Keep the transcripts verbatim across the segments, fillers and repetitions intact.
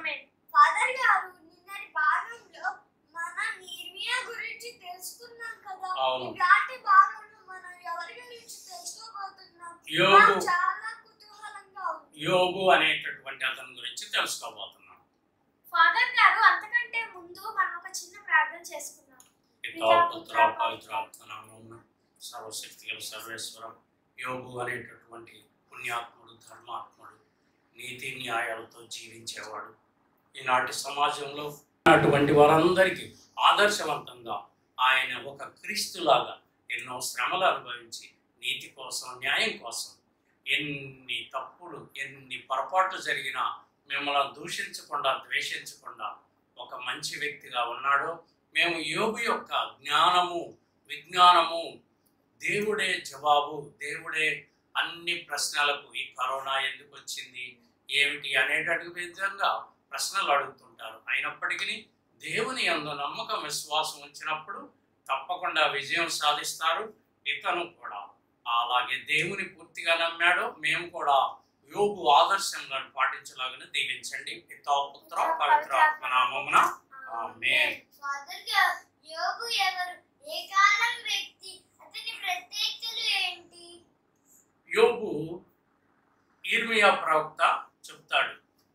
ఆమేన్. Father గారు నిన్నటి భాగంలో మన నిర్మియా గురించి తెలుసుకున్నాం కదా. ఇలాంటి భాగంలో మనం ఎవరి గురించి తెలుసుకోబోతున్నాం? యోబు. చాలా కుతూహలంగా ఉంది. యోబు అనేటటువంటి అతని గురించి తెలుసుకోబోతున్నాం. ఫాదర్ గారు అంతకంటే ముందు మనం ఒక చిన్న ప్రార్థన చేసుకున్నాం. పితా పుత్ర పవిత్రాత్మ నామమున సర్వశక్తిగల సర్వేశ్వరం యోబు అనేటటువంటి పుణ్యాత్ముడు, ధర్మాత్ముడు, నీతి న్యాయాలతో జీవించేవాడు. ఈనాటి సమాజంలో అటువంటి వారందరికీ ఆదర్శవంతంగా ఆయన ఒక క్రీస్తులాగా ఎన్నో శ్రమలు అనుభవించి నీతి కోసం, న్యాయం కోసం ఎన్ని తప్పులు, ఎన్ని పొరపాట్లు జరిగినా మిమ్మల్ని దూషించకుండా, ద్వేషించకుండా ఒక మంచి వ్యక్తిగా ఉన్నాడో మేము యోబు యొక్క జ్ఞానము, విజ్ఞానము, దేవుడే జవాబు, దేవుడే అన్ని ప్రశ్నలకు, ఈ కరోనా ఎందుకు వచ్చింది, ఏమిటి అనేటటువంటి విధంగా ప్రశ్నలు అడుగుతుంటారు. అయినప్పటికీ దేవుని యందు నమ్మకం, విశ్వాసం ఉంచినప్పుడు తప్పకుండా విజయం సాధిస్తారు. ఇతను కూడా అలాగే దేవుని పూర్తిగా నమ్మాడు. మేము కూడా యోబు ఆదర్శంగా పాటించలాగానే దీవించండి. పితా పుత్ర పవిత్రాత్మ నామమున ఆమేన్. ఫాదర్ గారు యోబు ఎవరు? ఏ కాలం వ్యక్తి? అతని ప్రత్యేకతలు ఏంటి? యోబు ఇర్మియా ప్రవక్త చెప్తాడు.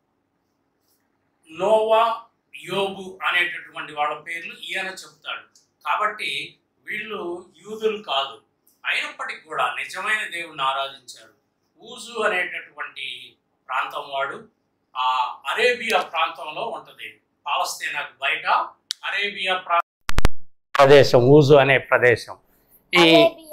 నోవా, యోబు అనేటటువంటి వాళ్ళ పేర్లు ఈయన చెప్తాడు. కాబట్టి వీళ్ళు యూదులు కాదు, అయినప్పటికీ కూడా నిజమైన దేవుణ్ణి ఆరాధించారు. ఊజు అనేటటువంటి ప్రాంతం వాడు ఆ అరేబియా ప్రాంతంలో ఉంటుంది. పాలస్తీనాకు బయట అరేబియా ప్రదేశం, ఊజు అనే ప్రదేశం ఈ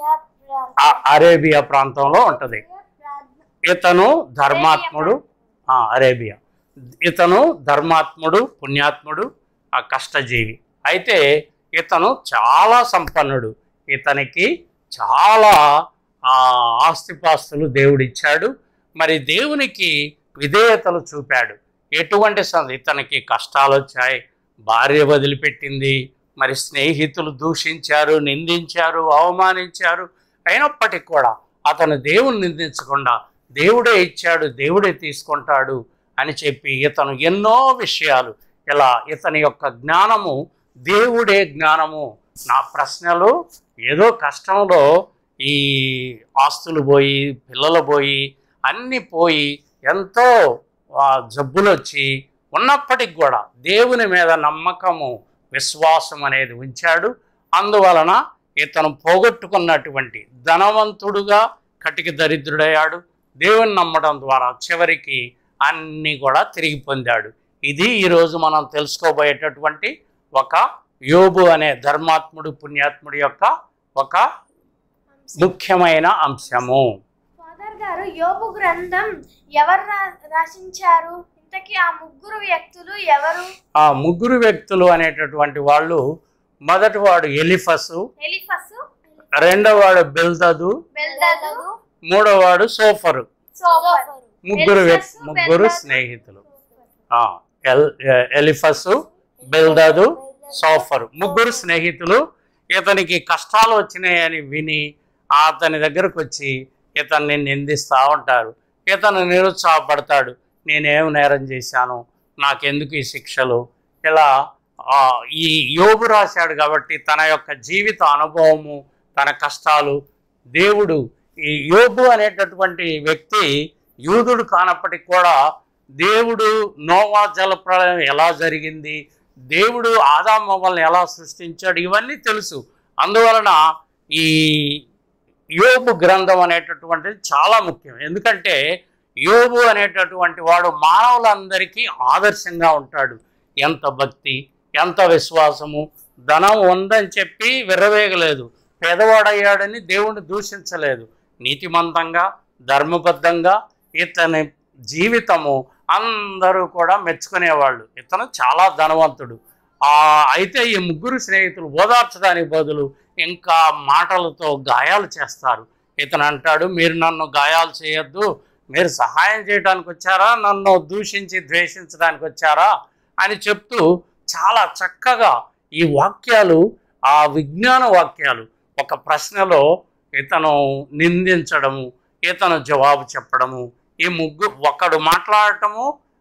అరేబియా ప్రాంతంలో ఉంటుంది. ఇతను ధర్మాత్ముడు, అరేబియా ఇతను ధర్మాత్ముడు, పుణ్యాత్ముడు, ఆ కష్టజీవి. అయితే ఇతను చాలా సంపన్నుడు. ఇతనికి చాలా ఆస్తిపాస్తులు దేవుడిచ్చాడు. మరి దేవునికి విధేయతలు చూపాడు. ఎటువంటి ఇతనికి కష్టాలు వచ్చాయి, భార్య వదిలిపెట్టింది, మరి స్నేహితులు దూషించారు, నిందించారు, అవమానించారు. అయినప్పటికీ కూడా అతను దేవుని నిందించకుండా దేవుడే ఇచ్చాడు, దేవుడే తీసుకుంటాడు అని చెప్పి ఇతను ఎన్నో విషయాలు, ఇలా ఇతని యొక్క జ్ఞానము దేవుడే జ్ఞానము. నా ప్రశ్నలు ఏదో కష్టంలో ఈ ఆస్తులు పోయి, పిల్లలు పోయి, అన్నీ పోయి, ఎంతో జబ్బులు వచ్చి ఉన్నప్పటికి కూడా దేవుని మీద నమ్మకము, విశ్వాసం అనేది ఉంచాడు. అందువలన ఇతను పోగొట్టుకున్నటువంటి ధనవంతుడుగా కటిక దరిద్రుడయ్యాడు. దేవుని నమ్మడం ద్వారా చివరికి అన్నీ కూడా తిరిగి పొందాడు. ఇది ఈరోజు మనం తెలుసుకోబోయేటటువంటి ఒక యోబు అనే ధర్మాత్ముడు, పుణ్యాత్ముడి యొక్క ఒక ముఖ్యమైన అంశము. ఫాదర్ గారు యోబు గ్రంథం ఎవరు రచించారు? ఇంతకీ ఆ ముగ్గురు వ్యక్తులు ఎవరు? ఆ ముగ్గురు వ్యక్తులు అనేటటువంటి వాళ్ళు, మొదటివాడు ఎలిఫసు, ఎలిఫసు, రెండోవాడు బిల్దదు, బిల్దదు, మూడోవాడు సోఫరు. సోఫరు. ముగ్గురు ముగ్గురు స్నేహితులు. ఎలిఫసు, బిల్దదు, సోఫరు ముగ్గురు స్నేహితులు. ఇతనికి కష్టాలు వచ్చినాయని విని అతని దగ్గరకు వచ్చి ఇతన్ని నిందిస్తూ ఉంటారు. ఇతను నిరుత్సాహపడతాడు. నేనేం నేరం చేశాను, నాకెందుకు ఈ శిక్షలు? ఇలా ఈ యోబు రాశాడు కాబట్టి తన యొక్క జీవిత అనుభవము, తన కష్టాలు దేవుడు, ఈ యోబు అనేటటువంటి వ్యక్తి యూదుడు కానప్పటికి కూడా దేవుడు నోవా జలప్రళయం ఎలా జరిగింది, దేవుడు ఆదాము హవ్వలను ఎలా సృష్టించాడు, ఇవన్నీ తెలుసు. అందువలన ఈ యోబు గ్రంథం అనేటటువంటిది చాలా ముఖ్యం. ఎందుకంటే యోబు అనేటటువంటి వాడు మానవులందరికీ ఆదర్శంగా ఉంటాడు. ఎంత భక్తి, ఎంత విశ్వాసము, ధనం ఉందని చెప్పి విర్రవేగలేదు, పేదవాడయ్యాడని దేవుణ్ణి దూషించలేదు. నీతిమంతంగా, ధర్మబద్ధంగా ఇతని జీవితము అందరూ కూడా మెచ్చుకునేవాళ్ళు. ఇతను చాలా ధనవంతుడు. అయితే ఈ ముగ్గురు స్నేహితులు ఓదార్చడానికి బదులు ఇంకా మాటలతో గాయాలు చేస్తారు. ఇతను అంటాడు, మీరు నన్ను గాయాలు చేయొద్దు, మీరు సహాయం చేయడానికి వచ్చారా, నన్ను దూషించి ద్వేషించడానికి వచ్చారా అని చెప్తూ చాలా చక్కగా ఈ వాక్యాలు, ఆ విజ్ఞాన వాక్యాలు, ఒక ప్రశ్నలో ఇతను నిందించడము, ఇతను జవాబు చెప్పడము, ఈ ముగ్గురు ఒకడు మాట్లాడటము,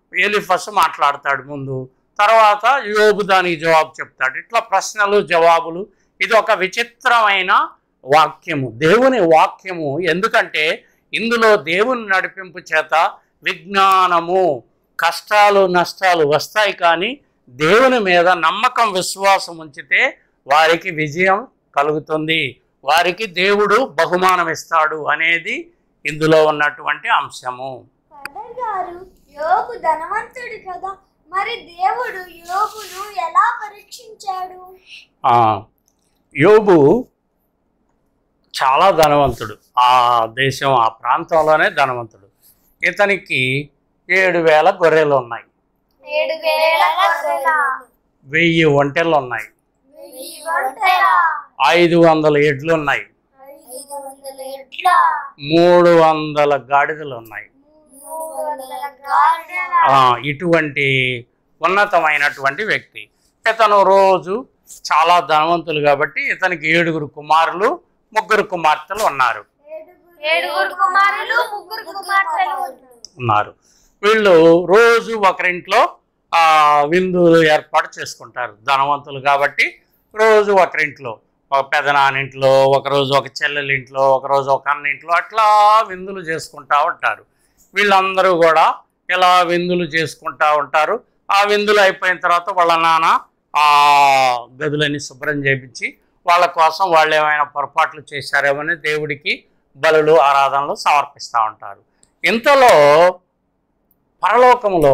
ఎలీఫస్ మాట్లాడతాడు ముందు, తర్వాత యోబు దానికి జవాబు చెప్తాడు. ఇట్లా ప్రశ్నలు జవాబులు. ఇది ఒక విచిత్రమైన వాక్యము, దేవుని వాక్యము. ఎందుకంటే ఇందులో దేవుని నడిపింపు చేత విజ్ఞానము, కష్టాలు నష్టాలు వస్తాయి, కానీ దేవుని మీద నమ్మకం విశ్వాసం ఉంచితే వారికి విజయం కలుగుతుంది, వారికి దేవుడు బహుమానం ఇస్తాడు అనేది ఇందులో ఉన్నటువంటి అంశము. ఫాదర్ గారు, యోబు ధనవంతుడు కదా, మరి దేవుడు యోబును ఎలా పరీక్షించాడు? యోబు చాలా ధనవంతుడు, ఆ దేశం ఆ ప్రాంతంలోనే ధనవంతుడు. ఇతనికి ఏడు వేల గొర్రెలు ఉన్నాయి, వెయ్యి ఒంటెలు ఉన్నాయి, ఐదు వందల ఎడ్లు ఉన్నాయి, మూడు వందల గాడిదలు ఉన్నాయి. ఇటువంటి ఉన్నతమైనటువంటి వ్యక్తి. ఇతను రోజు చాలా ధనవంతులు కాబట్టి ఇతనికి ఏడుగురు కుమారులు, ముగ్గురు కుమార్తెలు ఉన్నారు ఉన్నారు వీళ్ళు రోజు ఒకరింట్లో ఆ విందులు ఏర్పాటు చేసుకుంటారు. ధనవంతులు కాబట్టి రోజు ఒకరింట్లో, ఒక పెదనాన్నింట్లో, ఒకరోజు ఒక చెల్లెలింట్లో, ఒకరోజు ఒక అన్నింట్లో అట్లా విందులు చేసుకుంటూ ఉంటారు. వీళ్ళందరూ కూడా ఇలా విందులు చేసుకుంటూ ఉంటారు. ఆ విందులు అయిపోయిన తర్వాత వాళ్ళ నాన్న ఆ గదులన్నీ శుభ్రం చేయించి వాళ్ళ కోసం వాళ్ళు ఏమైనా పొరపాట్లు చేశారేమని దేవుడికి బలులు ఆరాధనలు సమర్పిస్తూ ఉంటారు. ఇంతలో పరలోకంలో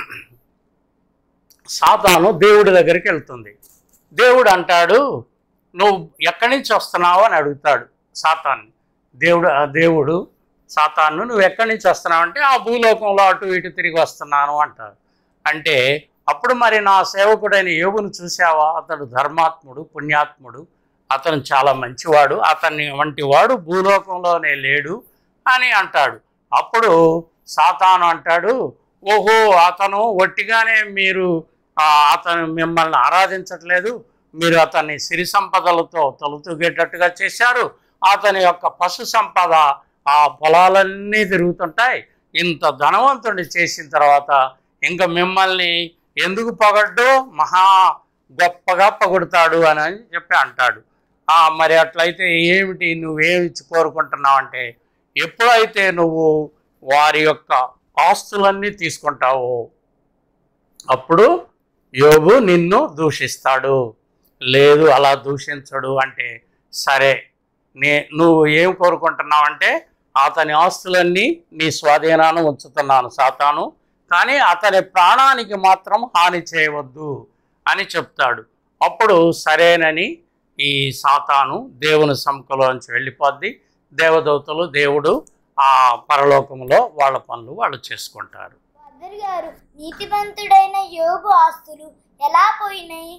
సాతాను దేవుడి దగ్గరికి వెళ్తుంది. దేవుడు అంటాడు, నువ్వు ఎక్కడి నుంచి వస్తున్నావు అని అడుగుతాడు సాతాన్ని. దేవుడు దేవుడు సాతాను, నువ్వు ఎక్కడి నుంచి వస్తున్నావు అంటే, ఆ భూలోకంలో అటు ఇటు తిరిగి వస్తున్నాను అంటాడు. అంటే అప్పుడు మరి నా సేవకుడైన యోబును చూసావా, అతడు ధర్మాత్ముడు, పుణ్యాత్ముడు, అతను చాలా మంచివాడు, అతన్ని వంటి వాడు భూలోకంలోనే లేడు అని అంటాడు. అప్పుడు సాతాను అంటాడు, ఓహో అతను ఒట్టిగానే మీరు అతను మిమ్మల్ని ఆరాధించట్లేదు, మీరు అతన్ని సిరి సంపదలతో తొలుతూగేటట్టుగా చేశారు, అతని యొక్క పశు సంపద ఆ పొలాలన్నీ తిరుగుతుంటాయి, ఇంత ధనవంతుడిని చేసిన తర్వాత ఇంకా మిమ్మల్ని ఎందుకు పొగడ్డు, మహా గొప్పగా పొగుడతాడు అని చెప్పి అంటాడు. మరి అట్లయితే ఏమిటి, నువ్వేమి కోరుకుంటున్నావు అంటే, ఎప్పుడైతే నువ్వు వారి యొక్క ఆస్తులన్నీ తీసుకుంటావో అప్పుడు యోబు నిన్ను దూషిస్తాడు, లేదు అలా దూషించడు అంటే, సరే నే నువ్వు ఏం కోరుకుంటున్నావు అంటే, అతని ఆస్తులన్నీ నీ స్వాధీనాన్ని ఉంచుతున్నాను సాతాను, కానీ అతని ప్రాణానికి మాత్రం హాని చేయవద్దు అని చెప్తాడు. అప్పుడు సరేనని ఈ సాతాను దేవుని సముఖంలోంచి వెళ్ళిపోద్ది. దేవదూతలు, దేవుడు ఆ పరలోకంలో వాళ్ళ పనులు వాళ్ళు చేసుకుంటారు. ఫాదర్ గారు, నీతివంతుడైన యోబు ఆస్తులు ఎలా పోయినాయి?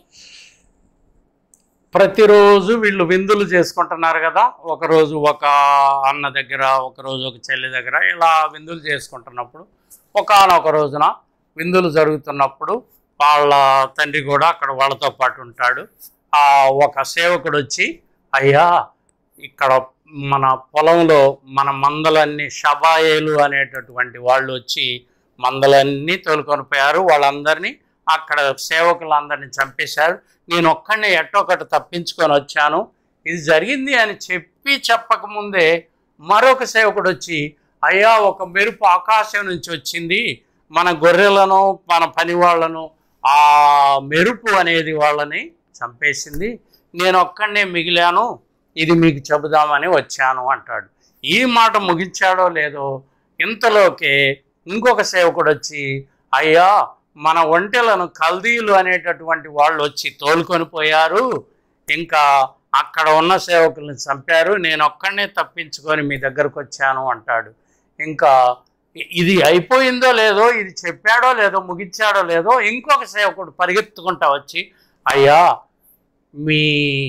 ప్రతిరోజు వీళ్ళు విందులు చేసుకుంటున్నారు కదా, ఒకరోజు ఒక అన్న దగ్గర, ఒకరోజు ఒక చెల్లి దగ్గర, ఇలా విందులు చేసుకుంటున్నప్పుడు ఒకానొక రోజున విందులు జరుగుతున్నప్పుడు వాళ్ళ తండ్రి కూడా అక్కడ వాళ్ళతో పాటు ఉంటాడు. ఆ ఒక సేవకుడు వచ్చి, అయ్యా ఇక్కడ మన పొలంలో మన మందలన్నీ, షబాయేలు అనేటటువంటి వాళ్ళు వచ్చి మందలన్నీ తోలుకొని పోయారు, వాళ్ళందరినీ అక్కడ సేవకులందరినీ చంపేశారు, నేను ఒక్కడిని ఎట్టొకటి తప్పించుకొని వచ్చాను, ఇది జరిగింది అని చెప్పి చెప్పకముందే మరొక సేవకుడు వచ్చి, అయ్యా ఒక మెరుపు ఆకాశం నుంచి వచ్చింది, మన గొర్రెలను మన పని వాళ్ళను ఆ మెరుపు అనేది వాళ్ళని చంపేసింది, నేను ఒక్కడనే మిగిలాను, ఇది మీకు చెబుదామని వచ్చాను అంటాడు. ఈ మాట ముగించాడో లేదో ఇంతలోకే ఇంకొక సేవకుడు వచ్చి, అయ్యా మన ఒంటెలను కల్దీలు అనేటటువంటి వాళ్ళు వచ్చి తోలుకొని పోయారు, ఇంకా అక్కడ ఉన్న సేవకులను చంపారు, నేను ఒక్కడనే తప్పించుకొని మీ దగ్గరకు వచ్చాను అంటాడు. ఇంకా ఇది అయిపోయిందో లేదో, ఇది చెప్పాడో లేదో, ముగించాడో లేదో ఇంకొక సేవకుడు పరిగెత్తుకుంటా వచ్చి, అయ్యా మీ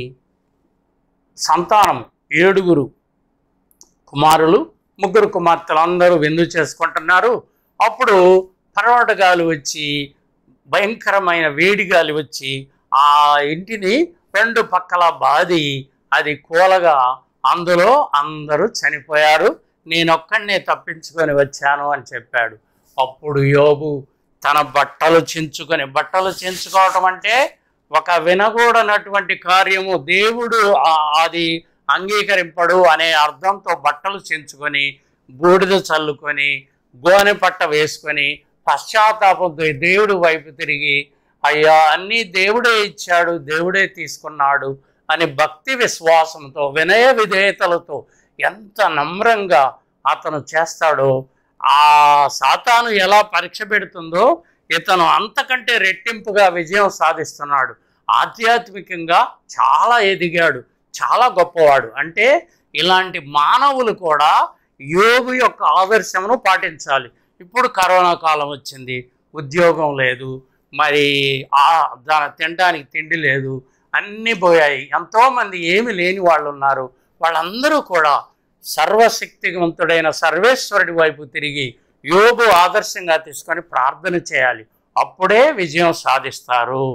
సంతానం ఏడుగురు కుమారులు, ముగ్గురు కుమార్తెలు అందరూ విందు చేసుకుంటున్నారు, అప్పుడు పర్వట గాలి వచ్చి, భయంకరమైన వేడి గాలి వచ్చి ఆ ఇంటిని రెండు పక్కల బాది అది కూలగా అందులో అందరూ చనిపోయారు, నేనొక్కడినే తప్పించుకొని వచ్చాను అని చెప్పాడు. అప్పుడు యోబు తన బట్టలు చించుకొని, బట్టలు చించుకోవటం అంటే ఒక వినకూడనటువంటి కార్యము, దేవుడు అది అంగీకరింపడు అనే అర్థంతో బట్టలు చించుకొని, బూడిద చల్లుకొని, గోనె పట్ట వేసుకొని, పశ్చాత్తాపంతో దేవుడి వైపు తిరిగి, అయ్యా అన్నీ దేవుడే ఇచ్చాడు, దేవుడే తీసుకున్నాడు అని భక్తి విశ్వాసంతో, వినయ విధేయతలతో ఎంత నమ్రంగా అతను చేస్తాడో, ఆ సాతాను ఎలా పరీక్ష పెడుతుందో ఇతను అంతకంటే రెట్టింపుగా విజయం సాధిస్తున్నాడు. ఆధ్యాత్మికంగా చాలా ఎదిగాడు, చాలా గొప్పవాడు. అంటే ఇలాంటి మానవులు కూడా యోగు యొక్క ఆదర్శమును పాటించాలి. ఇప్పుడు కరోనా కాలం వచ్చింది, ఉద్యోగం లేదు, మరి ఆ దాని తినడానికి తిండి లేదు, అన్నీ పోయాయి. ఎంతోమంది ఏమి లేని వాళ్ళు ఉన్నారు. వాళ్ళందరూ కూడా సర్వశక్తివంతుడైన సర్వేశ్వరుడి వైపు తిరిగి యోగు ఆదర్శంగా తీసుకొని ప్రార్థన చేయాలి. అప్పుడే విజయం సాధిస్తారు.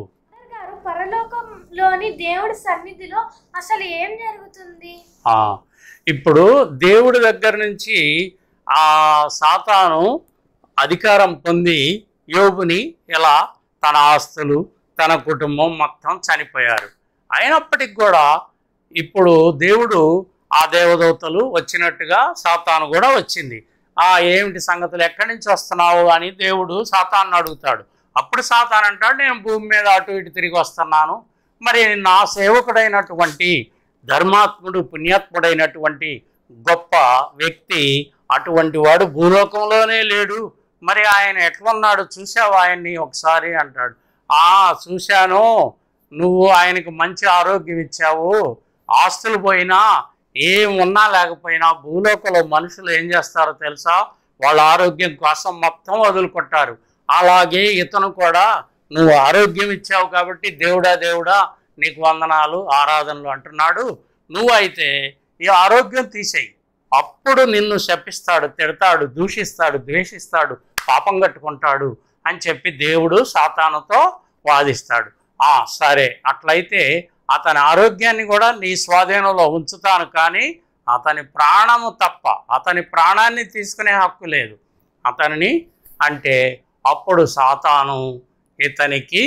పరలోకంలోని దేవుడి సన్నిధిలో అసలు ఏం జరుగుతుంది? ఇప్పుడు దేవుడి దగ్గర నుంచి ఆ సాతాను అధికారం పొంది యోబుని ఇలా తన ఆస్తులు, తన కుటుంబం మొత్తం చనిపోయారు. అయినప్పటికి కూడా ఇప్పుడు దేవుడు ఆ దేవదూతలు వచ్చినట్టుగా సాతాను కూడా వచ్చింది. ఆ ఏమిటి సంగతులు, ఎక్కడి నుంచి వస్తున్నావు అని దేవుడు సాతాను అడుగుతాడు. అప్పుడు సాతాను అంటాడు, నేను భూమి మీద అటు ఇటు తిరిగి వస్తున్నాను. మరి నా సేవకుడైనటువంటి ధర్మాత్ముడు, పుణ్యాత్ముడైనటువంటి గొప్ప వ్యక్తి అటువంటి వాడు భూలోకంలోనే లేడు, మరి ఆయన ఎట్లున్నాడు చూసావు ఆయన్ని ఒకసారి అంటాడు. ఆ చూశాను, నువ్వు ఆయనకు మంచి ఆరోగ్యం ఇచ్చావు, ఆస్తులు పోయినా ఏం ఉన్నా లేకపోయినా భూలోకంలో మనుషులు ఏం చేస్తారో తెలుసా, వాళ్ళ ఆరోగ్యం కోసం మొత్తం వదులుకుంటారు. అలాగే ఇతను కూడా నువ్వు ఆరోగ్యం ఇచ్చావు కాబట్టి దేవుడా దేవుడా నీకు వందనాలు ఆరాధనలు అంటున్నాడు. నువ్వు అయితే ఈ ఆరోగ్యం తీసేయి, అప్పుడు నిన్ను శపిస్తాడు, తిడతాడు, దూషిస్తాడు, ద్వేషిస్తాడు, పాపం కట్టుకుంటాడు అని చెప్పి దేవుడు సాతానుతో వాదిస్తాడు. ఆ సరే, అట్లయితే అతని ఆరోగ్యాన్ని కూడా నీ స్వాధీనంలో ఉంచుతాను, కానీ అతని ప్రాణము తప్ప అతని ప్రాణాన్ని తీసుకునే హక్కు లేదు అతనిని అంటే. అప్పుడు సాతాను ఇతనికి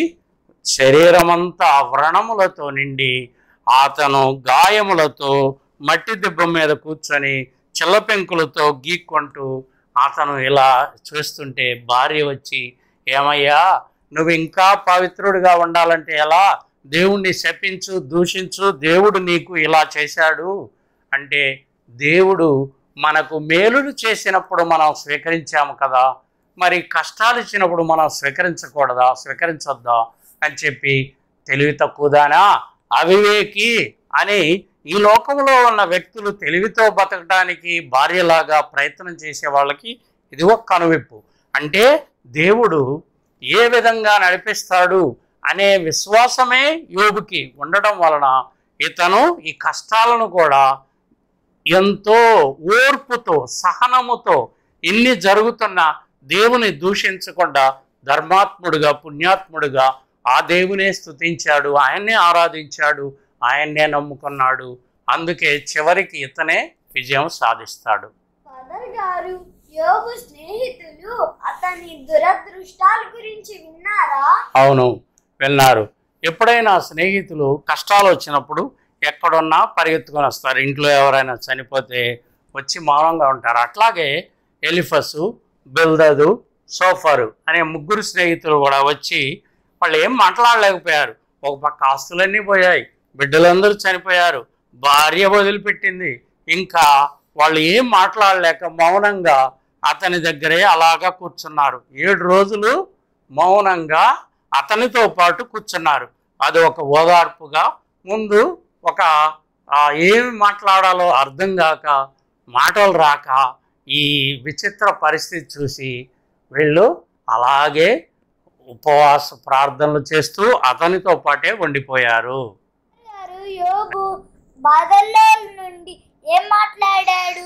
శరీరమంతా వ్రణములతో నిండి అతను గాయములతో మట్టి దిబ్బ మీద కూర్చొని చిల్లపెంకులతో గీక్కుంటూ అతను ఇలా చూస్తుంటే భార్య వచ్చి, ఏమయ్యా నువ్వు ఇంకా పవిత్రుడిగా ఉండాలంటే ఎలా, దేవుణ్ణి శపించు, దూషించు, దేవుడు నీకు ఇలా చేశాడు అంటే, దేవుడు మనకు మేలులు చేసినప్పుడు మనం స్వీకరించాము కదా, మరి కష్టాలు ఇచ్చినప్పుడు మనం స్వీకరించకూడదా, స్వీకరించొద్దా అని చెప్పి, తెలివి తక్కువదానా, అవివేకి అని ఈ లోకంలో ఉన్న వ్యక్తులు తెలివితో బతకడానికి భార్యలాగా ప్రయత్నం చేసే వాళ్ళకి ఇది ఒక కనువిప్పు. అంటే దేవుడు ఏ విధంగా నడిపిస్తాడు అనే విశ్వాసమే యోబుకి ఉండడం వలన ఇతను ఈ కష్టాలను కూడా ఎంతో ఓర్పుతో, సహనముతో, ఇన్ని జరుగుతున్న దేవుని దూషించకుండా ధర్మాత్ముడుగా, పుణ్యాత్ముడుగా ఆ దేవునే స్తుతించాడు, ఆయన్నే ఆరాధించాడు, ఆయన్నే నమ్ముకున్నాడు. అందుకే చివరికి ఇతనే విజయం సాధిస్తాడు. ఫాదర్ గారు, యోబు స్నేహితులు అతని దురదృష్టాల గురించి విన్నారా? అవును, విన్నారు. ఎప్పుడైనా స్నేహితులు కష్టాలు వచ్చినప్పుడు ఎక్కడున్నా పరిగెత్తుకొని వస్తారు. ఇంట్లో ఎవరైనా చనిపోతే వచ్చి మౌనంగా ఉంటారు. అట్లాగే ఎలిఫసు, బిల్దదు, సోఫరు అనే ముగ్గురు స్నేహితులు కూడా వచ్చి వాళ్ళు ఏం మాట్లాడలేకపోయారు. ఒక పక్క ఆస్తులన్నీ పోయాయి, బిడ్డలందరూ చనిపోయారు, భార్య వదిలిపెట్టింది, ఇంకా వాళ్ళు ఏం మాట్లాడలేక మౌనంగా అతని దగ్గరే అలాగా కూర్చున్నారు. ఏడు రోజులు మౌనంగా అతనితో పాటు కూర్చున్నారు. అది ఒక ఓదార్పుగా. ముందు ఒక ఏమి మాట్లాడాలో అర్థం కాక, మాటలు రాక ఈ విచిత్ర పరిస్థితి చూసి వీళ్ళు అలాగే ఉపవాస ప్రార్థనలు చేస్తూ అతనితో పాటే ఉండిపోయారు. యోబు బాధల్లో నుండి ఏం మాట్లాడాడు?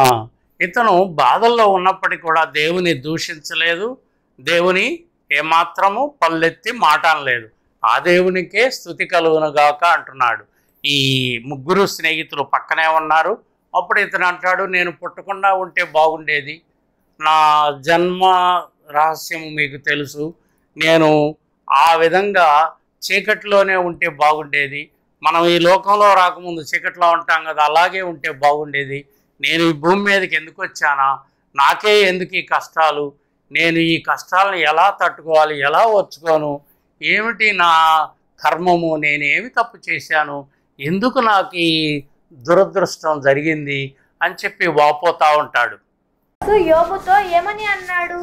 ఇతను బాధల్లో ఉన్నప్పటికీ కూడా దేవుని దూషించలేదు, దేవుని ఏమాత్రము పల్లెత్తి మాటనలేదు. ఆ దేవునికే స్తుతి కలుగునుగాక అంటున్నాడు. ఈ ముగ్గురు స్నేహితులు పక్కనే ఉన్నారు. అప్పుడు ఇతను అంటాడు, నేను పుట్టకుండా ఉంటే బాగుండేది, నా జన్మ రహస్యము మీకు తెలుసు. నేను ఆ విధంగా చీకటిలోనే ఉంటే బాగుండేది. మనం ఈ లోకంలో రాకముందు చీకట్లో ఉంటాం కదా, అలాగే ఉంటే బాగుండేది. నేను ఈ భూమి మీదకి ఎందుకు వచ్చానా, నాకే ఎందుకు ఈ కష్టాలు, నేను ఈ కష్టాలను ఎలా తట్టుకోవాలి, ఎలా వచ్చుకోను, ఏమిటి నా కర్మము, నేనేమి తప్పు చేశాను, ఎందుకు నాకు ఈ దురదృష్టం జరిగింది అని చెప్పి వాపోతూ ఉంటాడు. యోబుతో ఏమని అన్నాడు?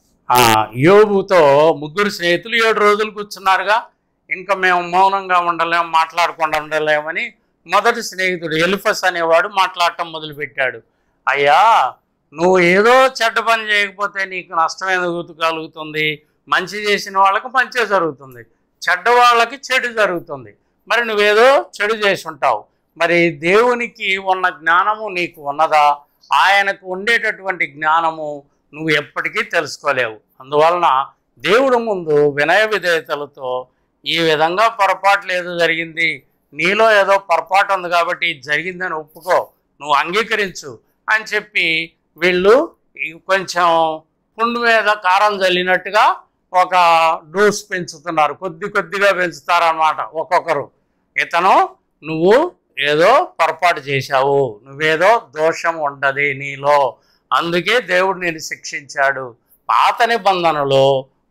యోబుతో ముగ్గురు స్నేహితులు ఏడు రోజులు కూర్చున్నారుగా, ఇంకా మేము మౌనంగా ఉండలేము, మాట్లాడకుండా ఉండలేమని మొదటి స్నేహితుడు ఎలిఫస్ అనేవాడు మాట్లాడటం మొదలుపెట్టాడు. అయ్యా, నువ్వు ఏదో చెడ్డ పని చేయకపోతే నీకు నష్టం ఎందుకు కలుగుతుంది? మంచి చేసిన వాళ్ళకి మంచి జరుగుతుంది, చెడ్డ వాళ్ళకి చెడు జరుగుతుంది. మరి నువ్వేదో చెడు చేసి ఉంటావు. మరి దేవునికి ఉన్న జ్ఞానము నీకు ఉన్నదా? ఆయనకు ఉండేటటువంటి జ్ఞానము నువ్వు ఎప్పటికీ తెలుసుకోలేవు. అందువలన దేవుడు ముందు వినయ విధేయతలతో ఈ విధంగా పొరపాట్లు ఏదో జరిగింది, నీలో ఏదో పొరపాటు ఉంది కాబట్టి ఇది జరిగిందని ఒప్పుకో, నువ్వు అంగీకరించు అని చెప్పి వీళ్ళు కొంచెం పుండు మీద కారం చల్లినట్టుగా ఒక డోస్ పెంచుతున్నారు, కొద్ది కొద్దిగా పెంచుతారన్నమాట ఒక్కొక్కరు. ఇతను నువ్వు ఏదో పొరపాటు చేశావు, నువ్వేదో దోషం ఉండదు నీలో, అందుకే దేవుడు నేను శిక్షించాడు. పాత నిబంధనలో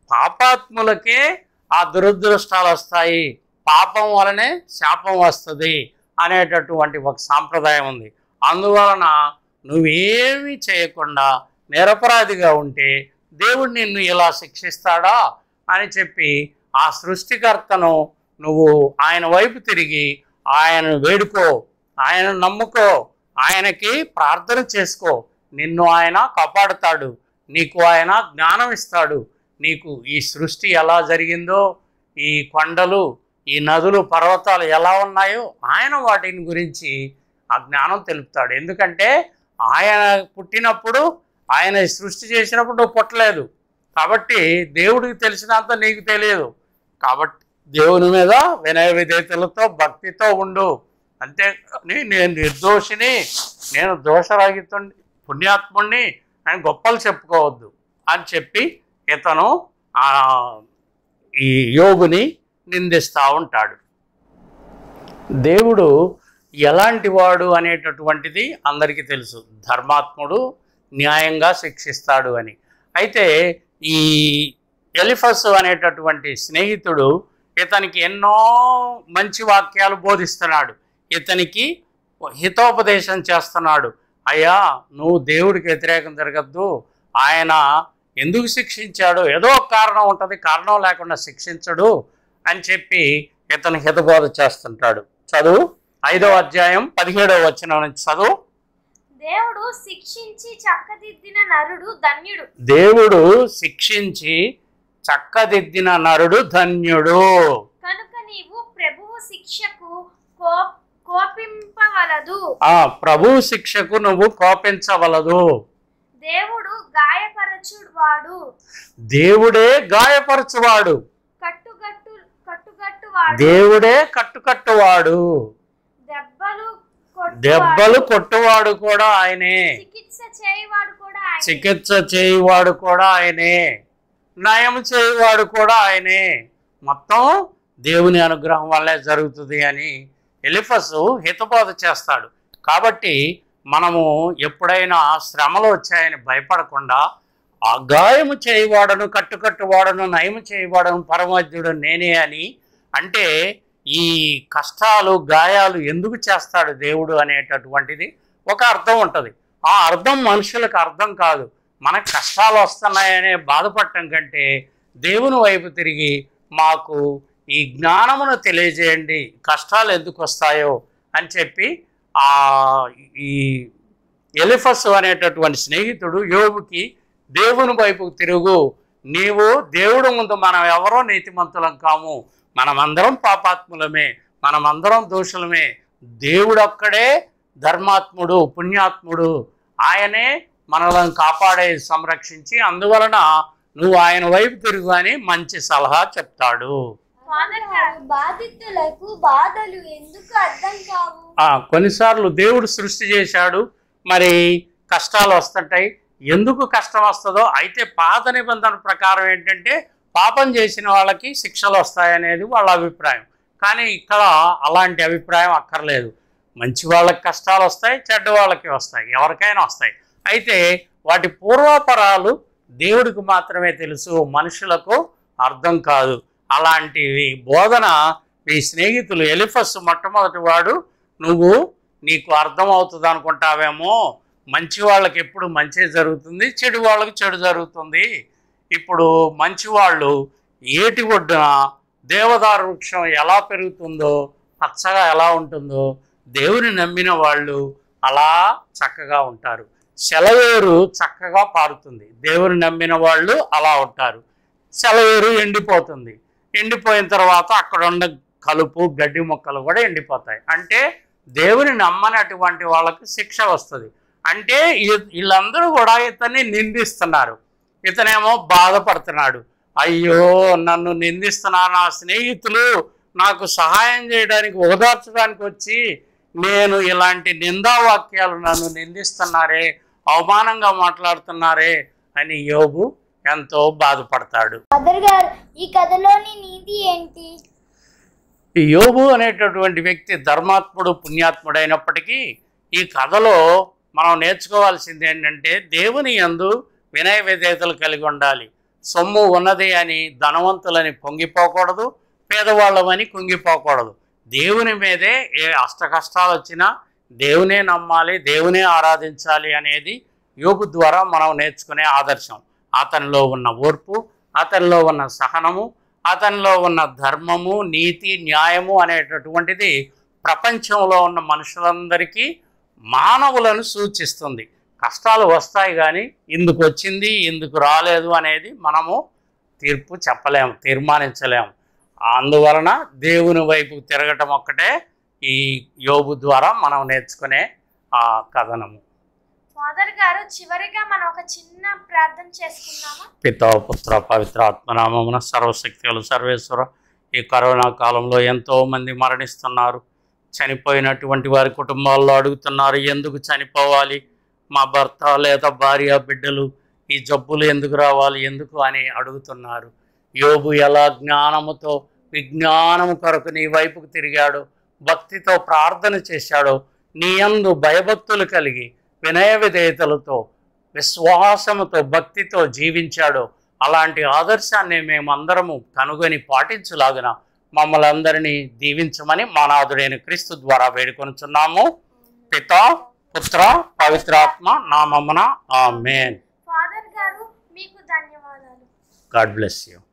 పాపాత్ములకే ఆ దురదృష్టాలు వస్తాయి, పాపం వలనే శాపం వస్తుంది అనేటటువంటి ఒక సాంప్రదాయం ఉంది. అందువలన నువ్వేమీ చేయకుండా నిరపరాధిగా ఉంటే దేవుడు నిన్ను ఇలా శిక్షిస్తాడా అని చెప్పి ఆ సృష్టికర్తను నువ్వు ఆయన వైపు తిరిగి ఆయనను వేడుకో, ఆయనను నమ్ముకో, ఆయనకి ప్రార్థన చేసుకో, నిన్ను ఆయన కాపాడుతాడు, నీకు ఆయన జ్ఞానం ఇస్తాడు. నీకు ఈ సృష్టి ఎలా జరిగిందో, ఈ కొండలు, ఈ నదులు, పర్వతాలు ఎలా ఉన్నాయో ఆయన వాటిని గురించి ఆ జ్ఞానం తెలుపుతాడు. ఎందుకంటే ఆయన పుట్టినప్పుడు, ఆయన సృష్టి చేసినప్పుడు నువ్వు పుట్టలేదు కాబట్టి దేవుడికి తెలిసినంత నీకు తెలియదు. కాబట్టి దేవుని మీద వినయ విధేయతలతో భక్తితో ఉండు, అంతేకాని నేను నిర్దోషిని, నేను దోషరహితుడిని, పుణ్యాత్ముడిని అని గొప్పలు చెప్పుకోవద్దు అని చెప్పి ఇతను ఈ యోబుని నిందిస్తూ ఉంటాడు. దేవుడు ఎలాంటి వాడు అనేటటువంటిది అందరికీ తెలుసు, ధర్మాత్ముడు, న్యాయంగా శిక్షిస్తాడు అని. అయితే ఈ ఎలిఫస్ అనేటటువంటి స్నేహితుడు ఇతనికి ఎన్నో మంచి వాక్యాలు బోధిస్తున్నాడు, ఇతనికి హితోపదేశం చేస్తున్నాడు. అయ్యా, నువ్వు దేవుడికి వ్యతిరేకం జరగద్దు, ఆయన ఎందుకు శిక్షించాడు, ఏదో కారణం ఉంటుంది, కారణం లేకుండా శిక్షించడు అని చెప్పి ఇతను హితబోధ చేస్తుంటాడు. చదువు ఐదవ అధ్యాయం పదిహేడవ వచనం నుంచి చదువు. దేవుడు శిక్షించి చక్కదిద్దిన నరుడు ధన్యుడు. దేవుడు శిక్షించి చక్కదిద్దిన నరుడు ధన్యుడు. కనుక నీవు ప్రభువు శిక్షకు కోపింపవలదు. ఆ ప్రభువు శిక్షకు నువ్వు కోపించవలదు. దేవుడు గాయపరచువాడు. దేవుడే గాయపరచువాడు. కట్టుగట్టు కట్టుగట్టువాడు. దేవుడే కట్టుకట్టువాడు. దెబ్బలు దెబ్బలు కొట్టువాడు కూడా ఆయనే. చికిత్స చేయవాడు కూడా ఆయనే. చికిత్స చేయవాడు కూడా ఆయనే. నయం చేయవాడు కూడా ఆయనే. మొత్తం దేవుని అనుగ్రహం వల్లే జరుగుతుంది అని ఎలిఫస్ హితబోధ చేస్తాడు. కాబట్టి మనము ఎప్పుడైనా శ్రమలు వచ్చాయని భయపడకుండా ఆ గాయము చేయవాడను, కట్టుకట్టువాడను, నయము చేయవాడను పరమజ్ఞుడు నేనే అని అంటే ఈ కష్టాలు, గాయాలు ఎందుకు చేస్తాడు దేవుడు అనేటటువంటిది ఒక అర్థం ఉంటుంది. ఆ అర్థం మనుషులకు అర్థం కాదు. మనకు కష్టాలు వస్తున్నాయనే బాధపడటం కంటే దేవుని వైపు తిరిగి మాకు ఈ జ్ఞానమును తెలియజేయండి, కష్టాలు ఎందుకు వస్తాయో అని చెప్పి ఆ ఈ ఎలిఫస్ అనేటటువంటి స్నేహితుడు యోబుకి దేవుని వైపు తిరుగు, నీవు దేవుడు ముందు మనం ఎవరో నీతిమంతులం కాము, మనమందరం పాపాత్ములమే, మనమందరం దోషులమే, దేవుడొక్కడే ధర్మాత్ముడు, పుణ్యాత్ముడు, ఆయనే మనలను కాపాడే సంరక్షించి, అందువలన నువ్వు ఆయన వైపు తిరుగు అని మంచి సలహా చెప్తాడు. బాధితులకు బాధలు ఎందుకు అర్థం కావు? కొన్నిసార్లు దేవుడు సృష్టి చేశాడు, మరి కష్టాలు వస్తుంటాయి, ఎందుకు కష్టం వస్తుందో, అయితే పాత నిబంధన ప్రకారం ఏంటంటే పాపం చేసిన వాళ్ళకి శిక్షలు వస్తాయనేది వాళ్ళ అభిప్రాయం. కానీ ఇక్కడ అలాంటి అభిప్రాయం అక్కర్లేదు. మంచి వాళ్ళకి కష్టాలు వస్తాయి, చెడ్డ వాళ్ళకి వస్తాయి, ఎవరికైనా వస్తాయి. అయితే వాటి పూర్వాపరాలు దేవుడికి మాత్రమే తెలుసు, మనుషులకు అర్థం కాదు. అలాంటివి బోధన మీ స్నేహితులు ఎలిఫస్ మొట్టమొదటి వాడు, నువ్వు నీకు అర్థమవుతుంది అనుకుంటావేమో, మంచి వాళ్ళకి ఎప్పుడు మంచి జరుగుతుంది, చెడు వాళ్ళకి చెడు జరుగుతుంది. ఇప్పుడు మంచివాళ్ళు ఏటి ఒడ్డున దేవదారు వృక్షం ఎలా పెరుగుతుందో, పచ్చగా ఎలా ఉంటుందో, దేవుని నమ్మిన వాళ్ళు అలా చక్కగా ఉంటారు. సెలయేరు చక్కగా పారుతుంది, దేవుని నమ్మిన వాళ్ళు అలా ఉంటారు. సెలయేరు ఎండిపోతుంది, ఎండిపోయిన తర్వాత అక్కడ ఉన్న కలుపు గడ్డి మొక్కలు కూడా ఎండిపోతాయి. అంటే దేవుని నమ్మనటువంటి వాళ్ళకి శిక్ష వస్తుంది. అంటే వీళ్ళందరూ కూడా ఇతన్ని నిందిస్తున్నారు, ఇతనేమో బాధపడుతున్నాడు. అయ్యో నన్ను నిందిస్తున్నారు నా స్నేహితులు, నాకు సహాయం చేయడానికి ఓదార్చడానికి వచ్చి నేను ఇలాంటి నిందావాక్యాలు నన్ను నిందిస్తున్నారే, అవమానంగా మాట్లాడుతున్నారే అని యోబు ఎంతో బాధపడతాడు. ఈ కథలోని నీతి ఏంటి? యోబు అనేటటువంటి వ్యక్తి ధర్మాత్ముడు, పుణ్యాత్ముడు అయినప్పటికీ ఈ కథలో మనం నేర్చుకోవాల్సింది ఏంటంటే దేవుని యందు వినయ విధేయతలు కలిగి ఉండాలి. సొమ్ము ఉన్నది అని ధనవంతులని పొంగిపోకూడదు, పేదవాళ్ళమని కుంగిపోకూడదు. దేవుని మీదే ఏ అష్ట కష్టాలు వచ్చినా దేవునే నమ్మాలి, దేవునే ఆరాధించాలి అనేది యోబు ద్వారా మనం నేర్చుకునే ఆదర్శం. అతనిలో ఉన్న ఓర్పు, అతనిలో ఉన్న సహనము, అతనిలో ఉన్న ధర్మము, నీతి, న్యాయము అనేటటువంటిది ప్రపంచంలో ఉన్న మనుషులందరికీ మానవులను సూచిస్తుంది. కష్టాలు వస్తాయి కానీ ఇందుకు వచ్చింది ఇందుకు రాలేదు అనేది మనము తీర్పు చెప్పలేము, తీర్మానించలేము. అందువలన దేవుని వైపు తిరగటం ఒక్కటే ఈ యోబు ద్వారా మనం నేర్చుకునే ఆ కథనము. ఫాదర్ గారు, చివరిగా మనం ఒక చిన్న ప్రార్థన చేసుకుందామా? పితా పుత్ర పవిత్ర ఆత్మనామమున సర్వశక్తులు సర్వేశ్వర, ఈ కరోనా కాలంలో ఎంతో మంది మరణిస్తున్నారు. చనిపోయినటువంటి వారి కుటుంబాల్లో అడుగుతున్నారు, ఎందుకు చనిపోవాలి, మా భర్త లేదా భార్య బిడ్డలు ఈ జబ్బులు ఎందుకు రావాలి, ఎందుకు అని అడుగుతున్నారు. యోబు ఎలా జ్ఞానముతో విజ్ఞానము కొరకు నీ వైపుకు తిరిగాడో, భక్తితో ప్రార్థన చేశాడో, నీ యందు భయభక్తులు కలిగి వినయ విధేయతలతో విశ్వాసముతో భక్తితో జీవించాడో, అలాంటి ఆదర్శాన్ని మేమందరము కనుగొని పాటించులాగున మమ్మల్ని అందరినీ దీవించమని మా నాథుడైన క్రీస్తు ద్వారా వేడుకొనుచున్నాము. పితా పుత్ర పవిత్రాత్మ నామమున ఆమేన్. ఫాదర్ గారు, మీకు ధన్యవాదాలు. God bless you.